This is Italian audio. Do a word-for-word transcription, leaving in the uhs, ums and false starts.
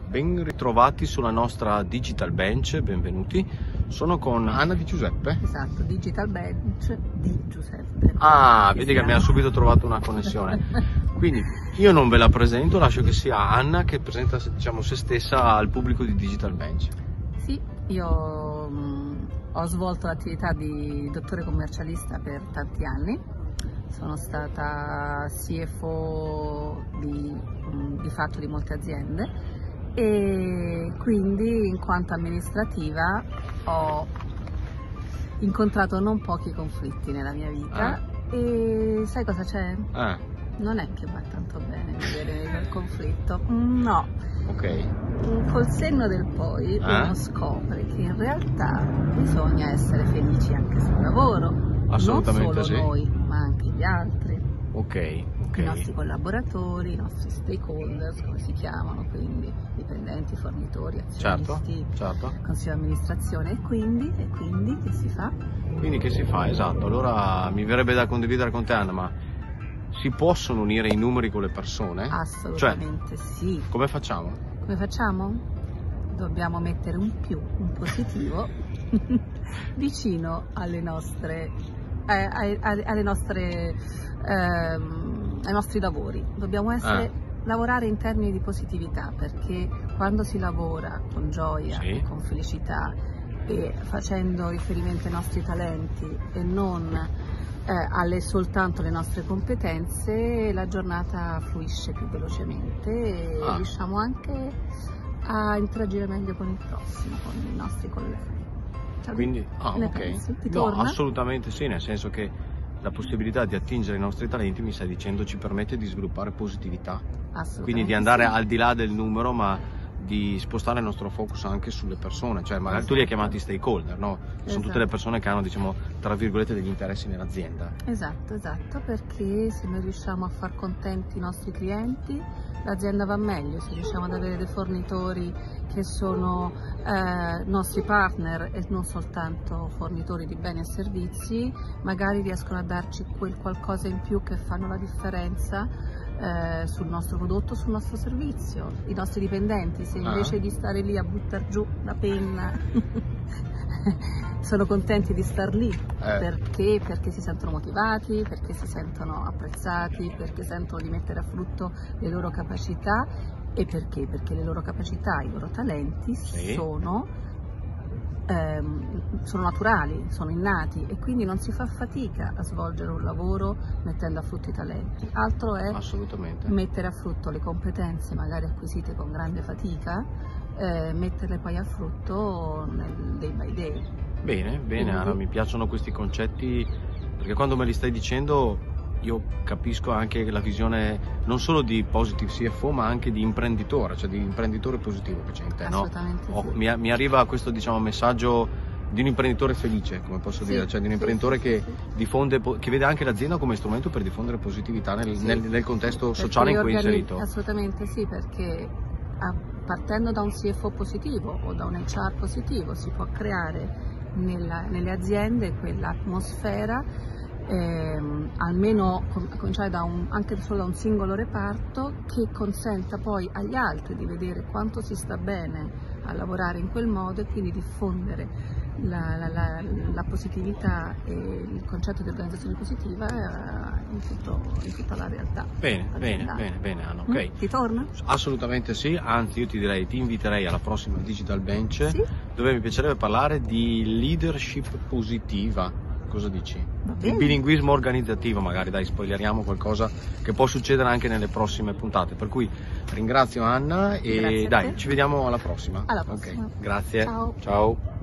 ben ritrovati sulla nostra Digital Bench, benvenuti. Sono con Anna Di Giuseppe. Esatto, Digital Bench di Giuseppe. Ah, vedi che mi ha subito trovato una connessione. Quindi io non ve la presento, lascio che sia Anna che presenta, diciamo, se stessa al pubblico di Digital Bench. Sì, io mh, ho svolto l'attività di dottore commercialista per tanti anni. Sono stata C F O di, mh, di fatto di molte aziende e quindi in quanto amministrativa ho incontrato non pochi conflitti nella mia vita. Eh. E sai cosa c'è? Eh. Non è che va tanto bene vedere il conflitto, no. Ok. Col senno del poi eh? uno scopre che in realtà bisogna essere felici anche sul lavoro. Assolutamente non solo sì. noi, ma anche gli altri. Ok, ok. I nostri collaboratori, i nostri stakeholders, come si chiamano, quindi dipendenti, fornitori, azionisti, Certo, certo. consiglio di amministrazione. E quindi, e quindi che si fa? Quindi che si fa? Esatto. Allora mi verrebbe da condividere con te, Anna, ma si possono unire i numeri con le persone? Assolutamente cioè, sì. Come facciamo? Come facciamo? Dobbiamo mettere un più, un positivo vicino alle nostre, eh, ai, alle nostre, ehm, ai nostri lavori. Dobbiamo essere, eh. lavorare in termini di positività, perché quando si lavora con gioia Sì. e con felicità e facendo riferimento ai nostri talenti e non eh, alle soltanto le nostre competenze, la giornata fluisce più velocemente e ah. riusciamo anche a interagire meglio con il prossimo, con i nostri colleghi. Cioè, Quindi, ah, ne ok. pensi? Ti No, torna? assolutamente sì, nel senso che la possibilità di attingere i nostri talenti, mi stai dicendo, ci permette di sviluppare positività. Quindi di andare sì. al di là del numero, ma di spostare il nostro focus anche sulle persone, cioè magari Esatto. tu li hai chiamati stakeholder, no? Sono Esatto. tutte le persone che hanno, diciamo, tra virgolette, degli interessi nell'azienda. Esatto, esatto, perché se noi riusciamo a far contenti i nostri clienti, l'azienda va meglio. Se riusciamo ad avere dei fornitori che sono eh, nostri partner e non soltanto fornitori di beni e servizi, magari riescono a darci quel qualcosa in più che fanno la differenza eh, sul nostro prodotto, sul nostro servizio. I nostri dipendenti, se invece ah. di stare lì a buttare giù la penna sono contenti di star lì, eh. perché? Perché si sentono motivati, perché si sentono apprezzati, perché sentono di mettere a frutto le loro capacità. E perché? Perché le loro capacità, i loro talenti sì. sono, ehm, sono naturali, sono innati e quindi non si fa fatica a svolgere un lavoro mettendo a frutto i talenti. Altro è mettere a frutto le competenze magari acquisite con grande fatica, eh, metterle poi a frutto nel day by day. Bene, bene, Anna, mi piacciono questi concetti perché quando me li stai dicendo io capisco anche la visione non solo di positive C F O ma anche di imprenditore, cioè di imprenditore positivo che c'è in te, no? Oh, sì. mi, mi arriva questo, diciamo, messaggio di un imprenditore felice, come posso sì, dire, cioè di un imprenditore sì, che sì, diffonde, che vede anche l'azienda come strumento per diffondere positività nel, sì, nel, nel contesto sì, sociale in cui è organi- inserito. Assolutamente sì, perché a, partendo da un C F O positivo o da un H R positivo si può creare nella, nelle aziende quell'atmosfera, ehm, almeno a cominciare da un, anche solo da un singolo reparto, che consenta poi agli altri di vedere quanto si sta bene a lavorare in quel modo e quindi diffondere la, la, la, la positività e il concetto di organizzazione positiva in, tutto, in tutta la realtà. Bene, bene, bene, bene, Anna, ok. Mm? Ti torna? Assolutamente sì, anzi io ti direi, ti inviterei alla prossima Digital Bench, sì? Dove mi piacerebbe parlare di leadership positiva. Cosa dici? Il bilinguismo organizzativo, magari, dai, spoileriamo qualcosa che può succedere anche nelle prossime puntate. Per cui ringrazio Anna e dai, ci vediamo alla prossima. Alla prossima. Okay. Grazie. Ciao. Ciao.